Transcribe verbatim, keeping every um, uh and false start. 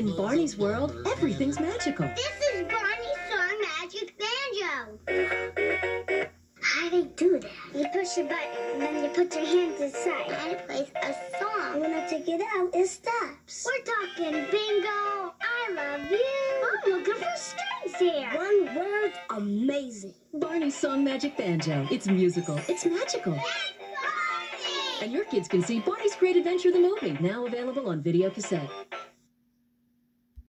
In Barney's world, everything's magical. This is Barney's Song Magic Banjo. How do you do that? You push a button, and then you put your hands inside, and it plays a song. When I take it out, it stops. We're talking bingo, I love you. I'm looking for strings here. One word, amazing. Barney's Song Magic Banjo. It's musical. It's magical. It's Barney! And your kids can see Barney's Great Adventure the movie, now available on video cassette.